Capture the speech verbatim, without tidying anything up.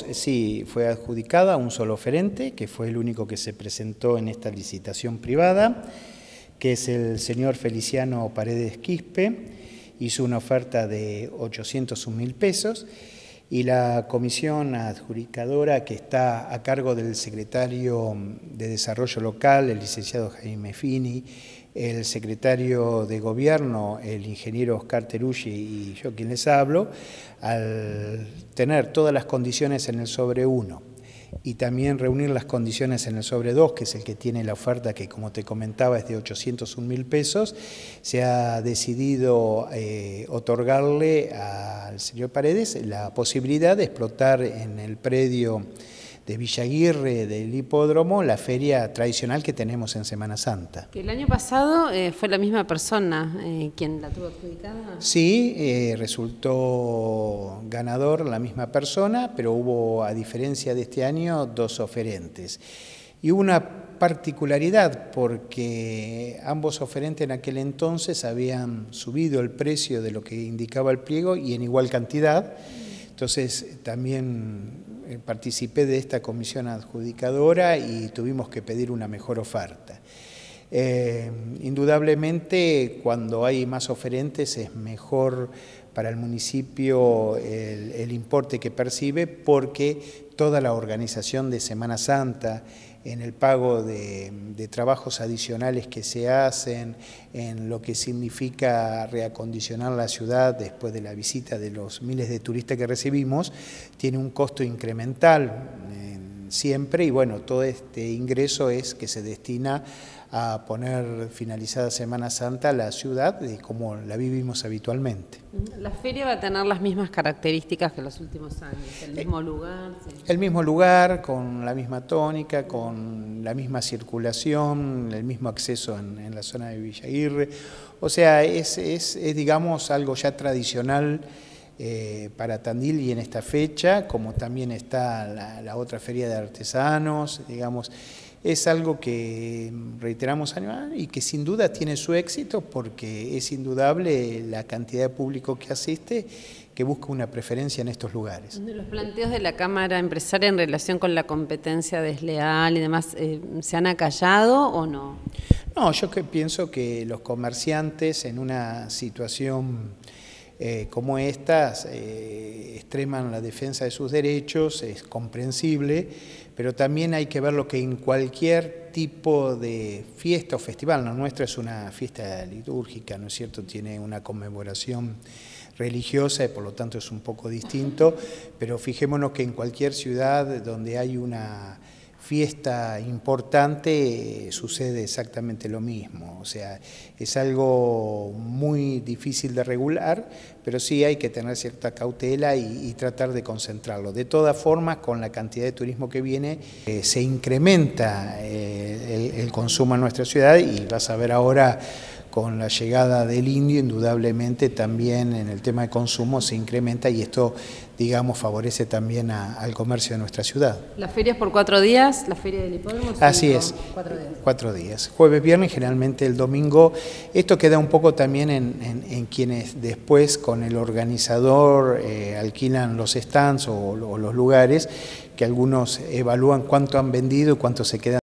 Sí, fue adjudicada a un solo oferente, que fue el único que se presentó en esta licitación privada, que es el señor Feliciano Paredes Quispe. Hizo una oferta de ochocientos un mil pesos y la comisión adjudicadora, que está a cargo del secretario de Desarrollo Local, el licenciado Jaime Fini, el secretario de Gobierno, el ingeniero Oscar Teruggi, y yo quien les hablo, al tener todas las condiciones en el sobre uno y también reunir las condiciones en el sobre dos, que es el que tiene la oferta que, como te comentaba, es de ochocientos un mil pesos, se ha decidido eh, otorgarle al señor Paredes la posibilidad de explotar en el predio de Villa Aguirre, del hipódromo, la feria tradicional que tenemos en Semana Santa. Que el año pasado eh, fue la misma persona eh, quien la tuvo adjudicada. Sí, eh, resultó ganador la misma persona, pero hubo, a diferencia de este año, dos oferentes. Y una particularidad, porque ambos oferentes en aquel entonces habían subido el precio de lo que indicaba el pliego y en igual cantidad. Entonces también participé de esta comisión adjudicadora y tuvimos que pedir una mejor oferta. Eh, indudablemente, cuando hay más oferentes es mejor para el municipio el, el importe que percibe, porque toda la organización de Semana Santa, en el pago de, de trabajos adicionales que se hacen, en lo que significa reacondicionar la ciudad después de la visita de los miles de turistas que recibimos, tiene un costo incremental eh, siempre, y bueno, todo este ingreso es que se destina a poner finalizada Semana Santa la ciudad de como la vivimos habitualmente. ¿La feria va a tener las mismas características que los últimos años? ¿El mismo lugar? Sí. El mismo lugar, con la misma tónica, con la misma circulación, el mismo acceso en, en la zona de Villa Aguirre. O sea, es, es, es digamos, algo ya tradicional eh, para Tandil y en esta fecha, como también está la, la otra feria de artesanos, digamos. Es algo que reiteramos año y que sin duda tiene su éxito, porque es indudable la cantidad de público que asiste, que busca una preferencia en estos lugares. Los planteos de la Cámara Empresaria en relación con la competencia desleal y demás, eh, ¿se han acallado o no? No, yo que pienso que los comerciantes en una situación eh, como esta eh, extreman la defensa de sus derechos, es comprensible, pero también hay que ver lo que en cualquier tipo de fiesta o festival, la nuestra es una fiesta litúrgica, ¿no es cierto?, tiene una conmemoración religiosa y por lo tanto es un poco distinto, pero fijémonos que en cualquier ciudad donde hay una fiesta importante eh, sucede exactamente lo mismo, o sea, es algo muy difícil de regular, pero sí hay que tener cierta cautela y, y tratar de concentrarlo. De todas formas, con la cantidad de turismo que viene, eh, se incrementa eh, el, el consumo en nuestra ciudad, y vas a ver ahora con la llegada del indio, indudablemente también en el tema de consumo se incrementa, y esto, digamos, favorece también a, al comercio de nuestra ciudad. ¿La feria es por cuatro días? ¿La feria del hipódromo? Así es, cuatro días. Cuatro días. Jueves, viernes, generalmente el domingo. Esto queda un poco también en, en, en quienes después con el organizador eh, alquilan los stands o, o los lugares, que algunos evalúan cuánto han vendido y cuánto se quedan